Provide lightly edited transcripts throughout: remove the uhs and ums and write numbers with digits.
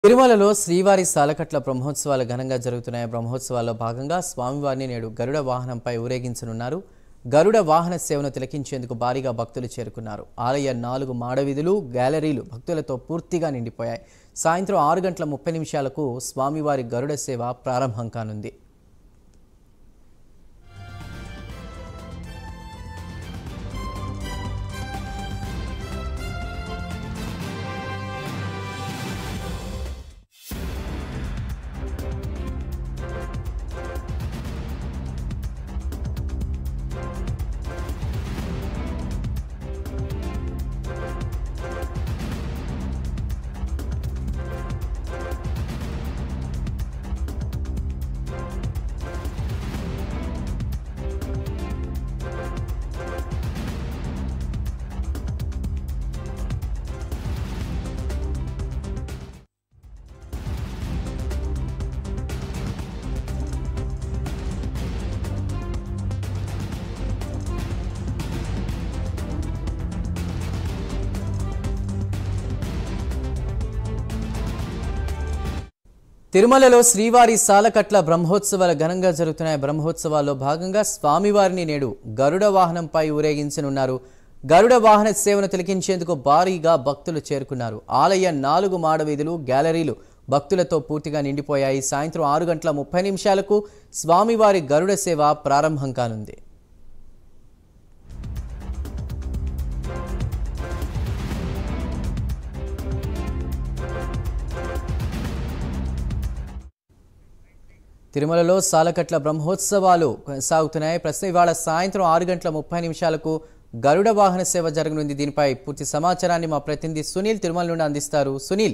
తిరుమలలో శ్రీవారి సాలకట్ల బ్రహ్మోత్సవాలు ఘనంగా జరుగుతున్నాయి. బ్రహ్మోత్సవాల్లో భాగంగా స్వామివారిని నేడు గరుడ వాహనంపై ఊరేగించనున్నారు. గరుడ వాహన సేవను తిలకించేందుకు భారీగా భక్తులు చేరుకున్నారు. ఆలయ 4 మాడవీధులు, గ్యాలరీలు భక్తులతో పూర్తిగా నిండిపోయాయి. సాయంత్రం 6:30 స్వామివారి గరుడ సేవ ప్రారంభం కానుంది. తిరుమలలో శ్రీవారి సాలకట్ల బ్రహ్మోత్సవాలు ఘనంగా జరుగుతున్నాయి. బ్రహ్మోత్సవాల్లో భాగంగా స్వామివారిని నేడు గరుడ వాహనంపై ఊరేగించనున్నారు. గరుడ వాహన సేవను తిలకించేందుకు భారీగా భక్తులు చేరుకున్నారు. ఆలయ 4 మాడవీధులు, గ్యాలరీలు భక్తులతో పూర్తిగా నిండిపోయాయి. సాయంత్రం 6:30 స్వామివారి గరుడ సేవ ప్రారంభం కానుంది. తిరుమలలో సాలకట్ల బ్రహ్మోత్సవాలు కొనసాగుతున్నాయి. ప్రస్తుతం ఇవాళ సాయంత్రం 6:30 గరుడ వాహన సేవ జరగనుంది. దీనిపై పూర్తి సమాచారాన్ని మా ప్రతినిధి సునీల్ తిరుమల నుండి అందిస్తారు. సునీల్,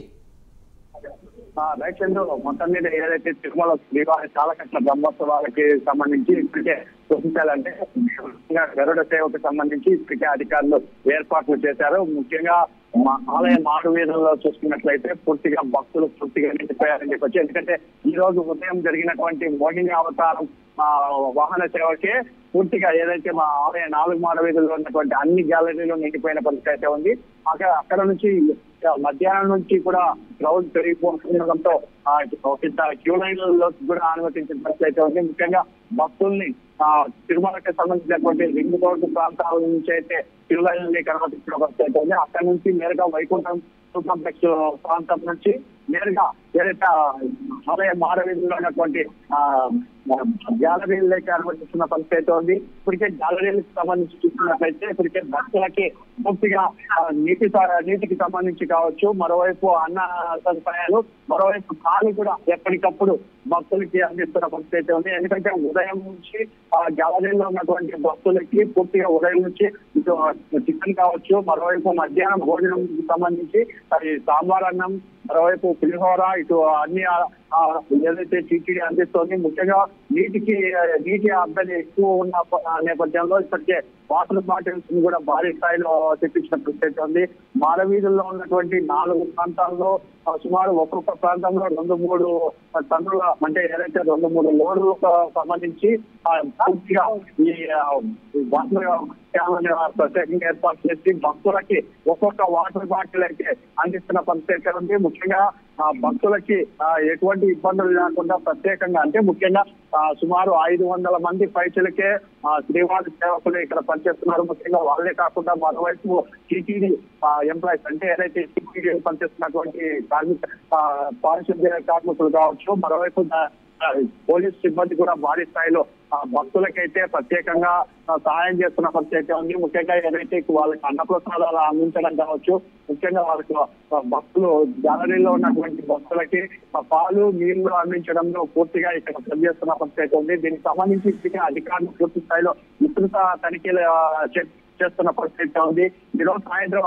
రైట్ చంద్రు, మొత్తం మీద ఏదైతే తిరుమల శ్రీవారి సాలకట్ల బ్రహ్మోత్సవాలకి సంబంధించి ఇప్పటికే చూపించాలంటే గరుడ సేవకు సంబంధించి ఇప్పటికే అధికారులు ఏర్పాట్లు చేశారు. ముఖ్యంగా ఆలయ మారు వీధుల్లో చూసుకున్నట్లయితే పూర్తిగా భక్తులు పూర్తిగా నిండిపోయారని చెప్పొచ్చు. ఎందుకంటే ఈ రోజు ఉదయం జరిగినటువంటి మోహిని అవతారం వాహన సేవకే పూర్తిగా ఏదైతే మా ఆలయ 4 మాడవీధుల్లో ఉన్నటువంటి అన్ని గ్యాలరీలు నిండిపోయిన పరిస్థితి అయితే ఉంది. అక్కడ నుంచి మధ్యాహ్నం నుంచి కూడా క్రౌడ్ పెరిగిపోతుండడంతో క్యూ లైన్లలో కూడా అనుమతించిన పరిస్థితి అయితే ఉంది. ముఖ్యంగా భక్తుల్ని తిరుమలకి సంబంధించినటువంటి రింగ్ రోడ్డు ప్రాంతాల నుంచి అయితే క్యూ లైన్లకి అనుమతించిన పరిస్థితి అయితే ఉంది. అక్కడ నుంచి నేరుగా వైకుంఠం కాంప్లెక్స్ ప్రాంతం నుంచి నేరుగా ఏదైతే ఆలయ మాడవీధుల్లో ఉన్నటువంటి గ్యాలరీలకి అనుమతిస్తున్న పరిస్థితి ఉంది. ఇప్పటికే గ్యాలరీలకు సంబంధించి చూసుకున్నట్లయితే ఇప్పటికే భక్తులకి పూర్తిగా నీటికి సంబంధించి కావచ్చు, మరోవైపు అన్న సదుపాయాలు, మరోవైపు పాలు కూడా ఎప్పటికప్పుడు భక్తులకి అందిస్తున్న పరిస్థితి ఉంది. ఎందుకంటే ఉదయం నుంచి గ్యాలరీలో ఉన్నటువంటి భక్తులకి పూర్తిగా ఉదయం నుంచి ఇటు చికెన్ కావచ్చు, మరోవైపు మధ్యాహ్నం భోజనం సంబంధించి అది సాంబార్ అన్నం, మరోవైపు పులిహోర, ఇటు అన్ని ఏదైతే టీటీడీ అందిస్తోంది. ముఖ్యంగా నీటి అద్దెలు ఎక్కువ ఉన్న నేపథ్యంలో ఇప్పటికే వాటర్ బాటిల్స్ కూడా భారీ స్థాయిలో తెప్పించిన పరిస్థితి ఉంది. మాడవీధుల్లో ఉన్నటువంటి 4 ప్రాంతాల్లో సుమారు ఒక్కొక్క ప్రాంతంలో 2-3 టన్నుల అంటే ఏదైతే 2-3 లోడ్లకు సంబంధించి పూర్తిగా ఈ వాటర్ ప్రత్యేకంగా ఏర్పాటు చేసి భక్తులకి ఒక్కొక్క వాటర్ బాటిల్ అయితే అందిస్తున్న పరిస్థితి ఉంది. ముఖ్యంగా భక్తులకి ఎటువంటి ఇబ్బందులు లేకుండా ప్రత్యేకంగా అంటే ముఖ్యంగా సుమారు 500 మంది పైచలకే శ్రీవారి సేవకులు ఇక్కడ పనిచేస్తున్నారు. ముఖ్యంగా వాళ్ళే కాకుండా మరోవైపు టీటీడీ ఎంప్లాయీస్ అంటే ఏదైతే టీటీడీ పనిచేస్తున్నటువంటి పారిశుద్ధ్య కార్మికులు కావచ్చు, మరోవైపు పోలీస్ సిబ్బంది కూడా భారీ స్థాయిలో భక్తులకైతే ప్రత్యేకంగా సహాయం చేస్తున్న పరిస్థితి ఉంది. ముఖ్యంగా ఏదైతే వాళ్ళకి అన్నప్రసాదాలు అందించడం కావచ్చు, ముఖ్యంగా వాళ్ళకి భక్తులు గ్యాలరీలో ఉన్నటువంటి భక్తులకి పాలు నీళ్లు అందించడంలో పూర్తిగా ఇక్కడ పనిచేస్తున్న పరిస్థితి ఉంది. దీనికి సంబంధించి ఇప్పటికే అధికారులు పూర్తి స్థాయిలో విస్తృత తనిఖీలు చేస్తున్న పరిస్థితి ఉంది. ఈరోజు సాయంత్రం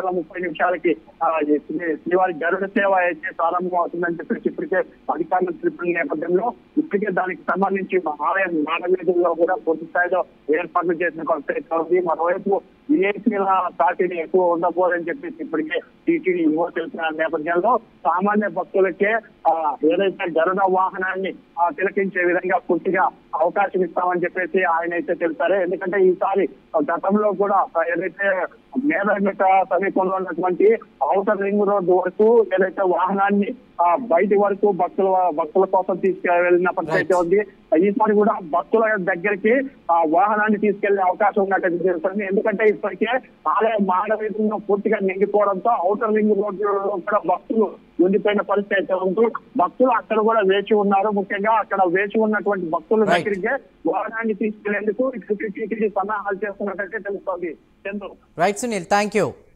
6:30 శ్రీవారి గరుడ సేవ అయితే ప్రారంభం అవుతుందని చెప్పేసి ఇప్పటికే అధికారులు తెలిపిన నేపథ్యంలో ఇప్పటికే దానికి సంబంధించి ఆలయ మాడవీధుల్లో కూడా పూర్తి స్థాయిలో ఏర్పాట్లు చేసిన పరిస్థితి ఉంది. మరోవైపు విఐపీల తాకిడి ఎక్కువ ఉండబోదని చెప్పేసి ఇప్పటికే టీటీడీ తెలిసిన నేపథ్యంలో సామాన్య భక్తులకే ఏదైతే గరుడ వాహనాన్ని తిలకించే విధంగా పూర్తిగా అవకాశం ఇస్తామని చెప్పేసి ఆయన అయితే తెలిపారు. ఎందుకంటే ఈసారి గతంలో కూడా ఏదైతే మేదరమెట సమీపంలో ఉన్నటువంటి ఔటర్ రింగ్ రోడ్డు వరకు ఏదైతే వాహనాన్ని బయటి వరకు భక్తుల కోసం తీసుకెళ్ళిన పరిస్థితి ఉంది. ఈసారి కూడా భక్తుల దగ్గరికి ఆ వాహనాన్ని తీసుకెళ్లే అవకాశం ఉన్నట్టు తెలుస్తుంది. ఎందుకంటే ఇప్పటికే ఆలయ మానవీయంలో పూర్తిగా నిండిపోవడంతో ఔటర్ రింగ్ రోడ్డు కూడా భక్తులు ఉండిపోయిన పరిస్థితి ఉంటూ భక్తులు అక్కడ కూడా వేచి ఉన్నారు. ముఖ్యంగా అక్కడ వేచి ఉన్నటువంటి భక్తుల దగ్గరికి వాహనాన్ని తీసుకెళ్లేందుకు టీటీడీ సన్నాహాలు చేస్తున్నట్టయితే తెలుస్తోంది. Chandru. Right Sunil, thank you.